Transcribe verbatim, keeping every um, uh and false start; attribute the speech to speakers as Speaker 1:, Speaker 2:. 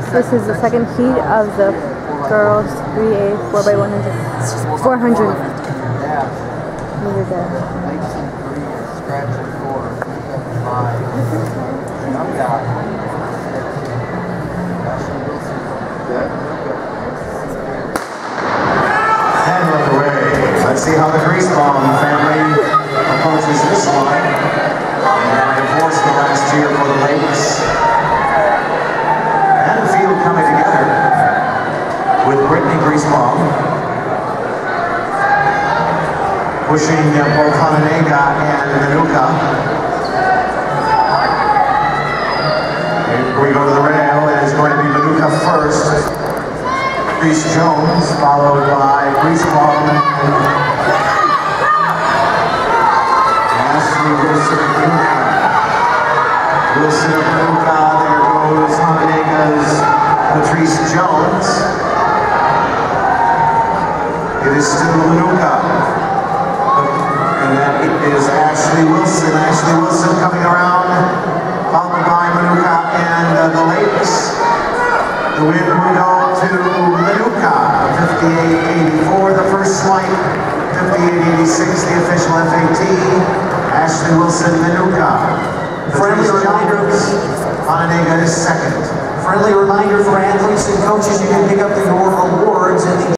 Speaker 1: This is the second heat of the girls three A four by one hundred. four hundred. Over there.
Speaker 2: And look away. Let's see how the Griesbaum family approaches this one. And divorced the last year for the Lakes. And the field coming together with Brittani Griesbaum pushing both Hononegah and Minooka. Here we go to the rail. It is going to be Minooka first. Patrice Jones, followed by Griesbaum and Ashleigh Wilson of Minooka. Wilson of Minooka, there goes Hononegah's Patrice Jones. It is still Minooka. And that is Ashleigh Wilson. Ashleigh Wilson coming around, followed by Minooka and uh, the Lakes. The win will go to Minooka, fifty-eight eighty-four, the first swipe, fifty-eight eighty-six, the official F A T. Ashleigh Wilson, Minooka.
Speaker 3: Friendly reminder,
Speaker 2: Hononegah is second.
Speaker 3: Friendly reminder for athletes and coaches, you can pick up your awards at the